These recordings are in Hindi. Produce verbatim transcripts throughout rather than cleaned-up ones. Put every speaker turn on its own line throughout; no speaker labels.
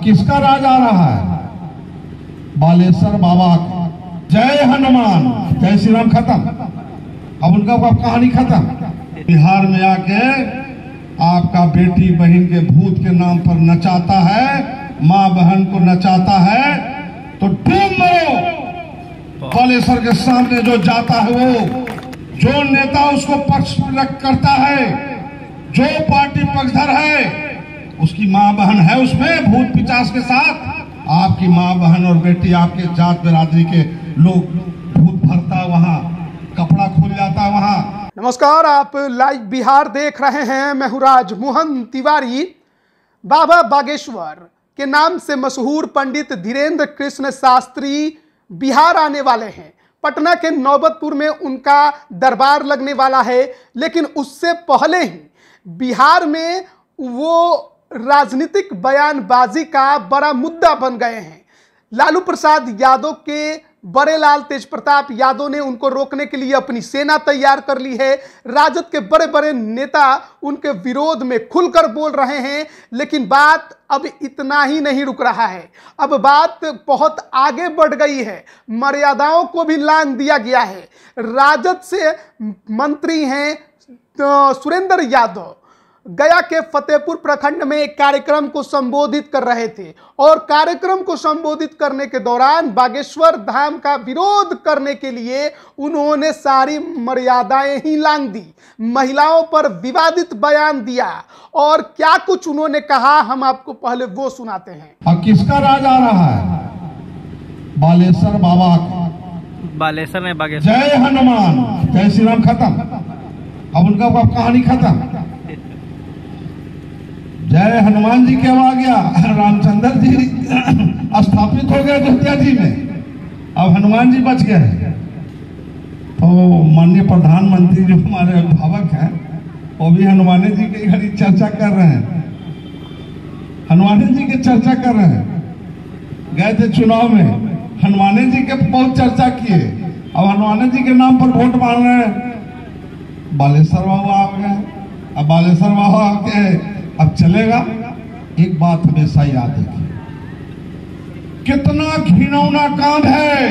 किसका राज आ रहा है? बालेश्वर बाबा का। जय हनुमान, जय श्री राम खत्म। अब उनका अब कहानी खत्म। बिहार में आके आपका बेटी बहन के भूत के नाम पर नचाता है, माँ बहन को नचाता है, तो डूब मरो। बालेश्वर के सामने जो जाता है, वो जो नेता उसको पक्ष करता है, जो पार्टी पक्षधर है, उसकी माँ बहन है उसमें भूत पिचास के साथ। आपकी माँ बहन और बेटी, आपके जात बिरादरी के लोग, भूत भरता वहां, कपड़ा खुल जाता वहां।
नमस्कार, आप लाइव बिहार देख रहे हैं। मैं हूं राज मोहन तिवारी। बाबा बागेश्वर के नाम से मशहूर पंडित धीरेन्द्र कृष्ण शास्त्री बिहार आने वाले हैं। पटना के नौबतपुर में उनका दरबार लगने वाला है, लेकिन उससे पहले ही बिहार में वो राजनीतिक बयानबाजी का बड़ा मुद्दा बन गए हैं। लालू प्रसाद यादव के बड़े लाल तेज प्रताप यादव ने उनको रोकने के लिए अपनी सेना तैयार कर ली है। राजद के बड़े बड़े नेता उनके विरोध में खुलकर बोल रहे हैं, लेकिन बात अब इतना ही नहीं रुक रहा है। अब बात बहुत आगे बढ़ गई है, मर्यादाओं को भी लांघ दिया गया है। राजद से मंत्री हैं तो सुरेंद्र यादव गया के फतेहपुर प्रखंड में एक कार्यक्रम को संबोधित कर रहे थे, और कार्यक्रम को संबोधित करने के दौरान बागेश्वर धाम का विरोध करने के लिए उन्होंने सारी मर्यादाएं ही लांघ दी, महिलाओं पर विवादित बयान दिया, और क्या कुछ उन्होंने कहा हम आपको पहले वो सुनाते हैं।
अब किसका राज आ रहा है? बालेश्वर बाबा का।
बालेश्वर ने बागेश्वर।
जय हनुमान, जय श्री राम खत्म। अब उनका अब कहानी खत्म। जय हनुमान जी क्या आ गया, रामचंद्र जी स्थापित हो गए अयोध्या जी में, अब हनुमान जी बच गए। तो माननीय प्रधानमंत्री जो हमारे अभिभावक हैं, वो भी हनुमान जी के घड़ी चर्चा कर रहे हैं, हनुमान जी की चर्चा कर रहे हैं। गए थे चुनाव में, हनुमान जी के बहुत चर्चा किए, अब हनुमान जी के नाम पर वोट मांग रहे हैं। बालेश्वर बाबू आ गए, अब बालेश्वर बाबू आके अब चलेगा। एक बात हमेशा याद रखिए, कितना घिनौना काम है।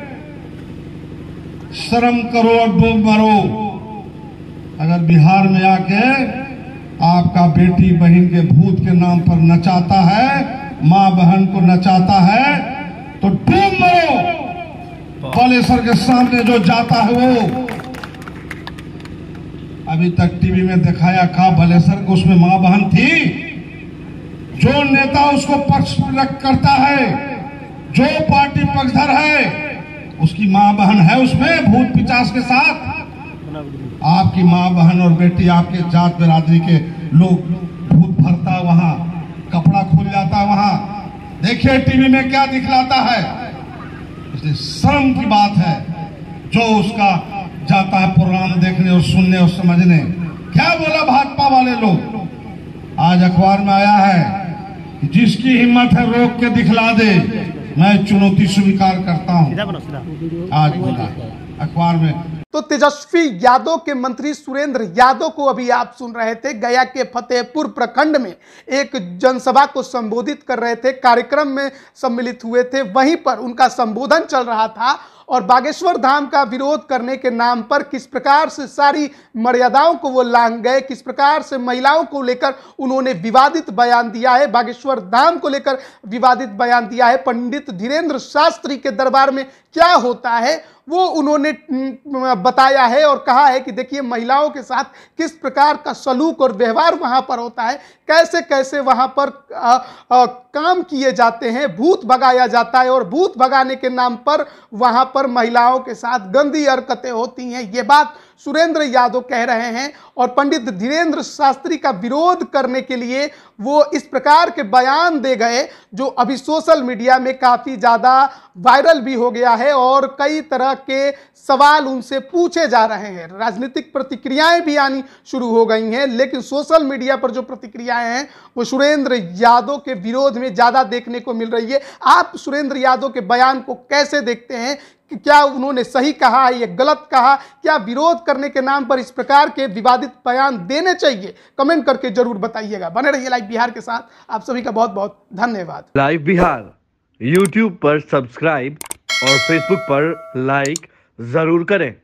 शर्म करो और डूब मरो। अगर बिहार में आके आपका बेटी बहन के भूत के नाम पर नचाता है, माँ बहन को नचाता है, तो डूब मरो। बालेश्वर के सामने जो जाता है, वो अभी तक टीवी में दिखाया का बालेश्वर को, उसमें मां बहन थी। जो नेता उसको पक्ष करता है, जो पार्टी पक्षधर है, उसकी मां बहन है उसमें भूत पिचास के साथ। आपकी मां बहन और बेटी, आपके जात बिरादरी के लोग, भूत भरता वहां, कपड़ा खुल जाता वहां। देखिए टीवी में क्या दिखलाता है। इसलिए शर्म की बात है जो उसका जाता है प्रोग्राम देखने और सुनने और समझने। क्या बोला भाजपा वाले लोग? आज अखबार में आया है कि जिसकी हिम्मत है रोक के दिखला दे, मैं चुनौती स्वीकार करता हूं। आज बोला अखबार में।
तो तेजस्वी यादव के मंत्री सुरेंद्र यादव को अभी आप सुन रहे थे। गया के फतेहपुर प्रखंड में एक जनसभा को संबोधित कर रहे थे, कार्यक्रम में सम्मिलित हुए थे, वहीं पर उनका संबोधन चल रहा था, और बागेश्वर धाम का विरोध करने के नाम पर किस प्रकार से सारी मर्यादाओं को वो लांघ गए, किस प्रकार से महिलाओं को लेकर उन्होंने विवादित बयान दिया है, बागेश्वर धाम को लेकर विवादित बयान दिया है। पंडित धीरेन्द्र शास्त्री के दरबार में क्या होता है वो उन्होंने बताया है, और कहा है कि देखिए महिलाओं के साथ किस प्रकार का सलूक और व्यवहार वहां पर होता है, कैसे कैसे वहां पर आ, आ, काम किए जाते हैं, भूत भगाया जाता है, और भूत भगाने के नाम पर वहां पर महिलाओं के साथ गंदी हरकतें होती हैं। ये बात सुरेंद्र यादव कह रहे हैं, और पंडित धीरेन्द्र शास्त्री का विरोध करने के लिए वो इस प्रकार के बयान दे गए, जो अभी सोशल मीडिया में काफ़ी ज़्यादा वायरल भी हो गया है, और कई तरह के सवाल उनसे पूछे जा रहे हैं। राजनीतिक प्रतिक्रियाएं भी आनी शुरू हो गई हैं, लेकिन सोशल मीडिया पर जो प्रतिक्रियाएं हैं वो सुरेंद्र यादव के विरोध में ज़्यादा देखने को मिल रही है। आप सुरेंद्र यादव के बयान को कैसे देखते हैं? क्या उन्होंने सही कहा, ये गलत कहा, क्या विरोध करने के नाम पर इस प्रकार के विवादित बयान देने चाहिए? कमेंट करके जरूर बताइएगा। बने रहिए लाइव बिहार के साथ। आप सभी का बहुत बहुत धन्यवाद।
लाइव बिहार यूट्यूब पर सब्सक्राइब और फेसबुक पर लाइक जरूर करें।